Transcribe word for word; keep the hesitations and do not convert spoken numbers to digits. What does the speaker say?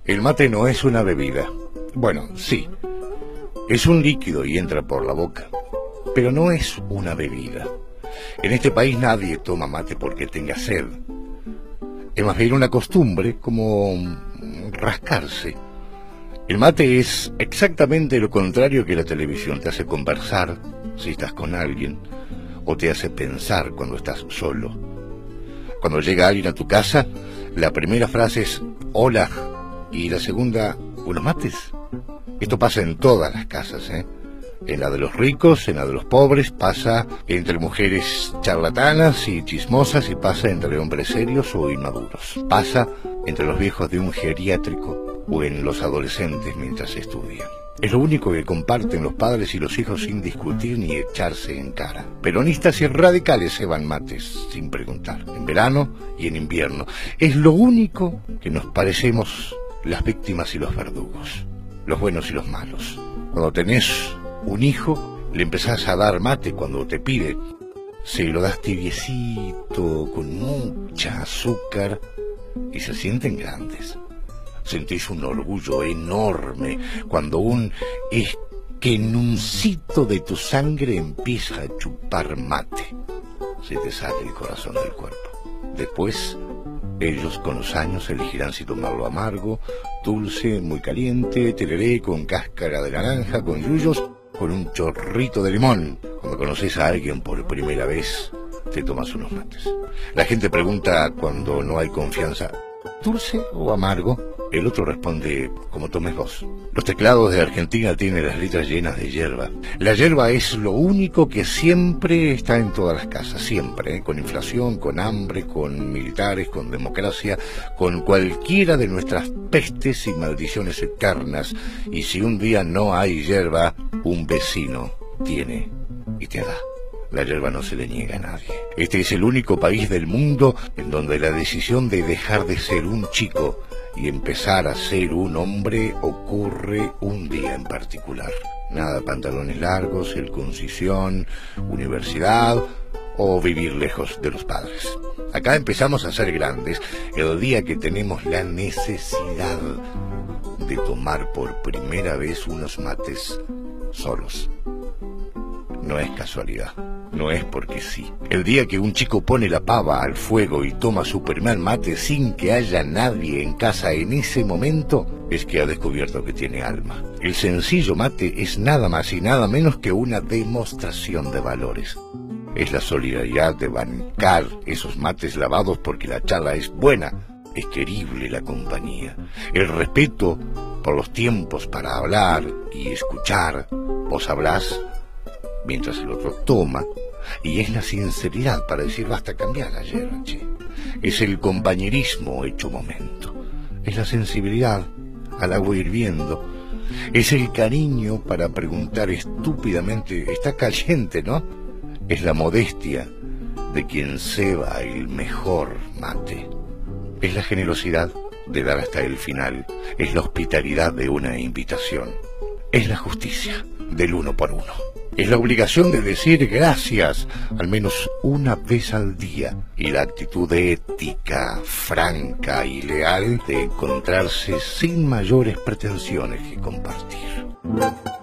El mate no es una bebida. Bueno, sí, es un líquido y entra por la boca, pero no es una bebida. En este país nadie toma mate porque tenga sed. Es más bien una costumbre, como rascarse. El mate es exactamente lo contrario que la televisión. Te hace conversar si estás con alguien, o te hace pensar cuando estás solo. Cuando llega alguien a tu casa, la primera frase es hola, y la segunda, ¿unos mates? Esto pasa en todas las casas, ¿eh? En la de los ricos, en la de los pobres, pasa entre mujeres charlatanas y chismosas, y pasa entre hombres serios o inmaduros. Pasa entre los viejos de un geriátrico o en los adolescentes mientras estudian. Es lo único que comparten los padres y los hijos sin discutir ni echarse en cara. Peronistas y radicales ceban mates sin preguntar, en verano y en invierno. Es lo único que nos parecemos las víctimas y los verdugos, los buenos y los malos. Cuando tenés un hijo, le empezás a dar mate cuando te pide. Se lo das tibiecito, con mucha azúcar, y se sienten grandes. Sentís un orgullo enorme cuando un esquenuncito de tu sangre empieza a chupar mate. Se te sale el corazón del cuerpo. Después, ellos con los años elegirán si tomarlo amargo, dulce, muy caliente, tereré, con cáscara de naranja, con yuyos, con un chorrito de limón. Cuando conoces a alguien por primera vez, te tomas unos mates. La gente pregunta cuando no hay confianza, ¿dulce o amargo? El otro responde, como tomes vos. Los teclados de Argentina tienen las letras llenas de hierba. La hierba es lo único que siempre está en todas las casas, siempre, ¿eh? Con inflación, con hambre, con militares, con democracia, con cualquiera de nuestras pestes y maldiciones eternas. Y si un día no hay hierba, un vecino tiene y te da. La hierba no se le niega a nadie. Este es el único país del mundo en donde la decisión de dejar de ser un chico y empezar a ser un hombre ocurre un día en particular. Nada pantalones largos, circuncisión, universidad o vivir lejos de los padres. Acá empezamos a ser grandes el día que tenemos la necesidad de tomar por primera vez unos mates solos. No es casualidad, no es porque sí. El día que un chico pone la pava al fuego y toma su primer mate sin que haya nadie en casa en ese momento, es que ha descubierto que tiene alma. El sencillo mate es nada más y nada menos que una demostración de valores. Es la solidaridad de bancar esos mates lavados porque la charla es buena, es querible la compañía. El respeto por los tiempos para hablar y escuchar. Vos hablás mientras el otro toma, y es la sinceridad para decir basta cambiar la hierba, che. Es el compañerismo hecho momento, es la sensibilidad al agua hirviendo, es el cariño para preguntar estúpidamente, está caliente, ¿no? Es la modestia de quien ceba el mejor mate, es la generosidad de dar hasta el final, es la hospitalidad de una invitación, es la justicia del uno por uno. Es la obligación de decir gracias al menos una vez al día y la actitud ética, franca y leal de encontrarse sin mayores pretensiones que compartir.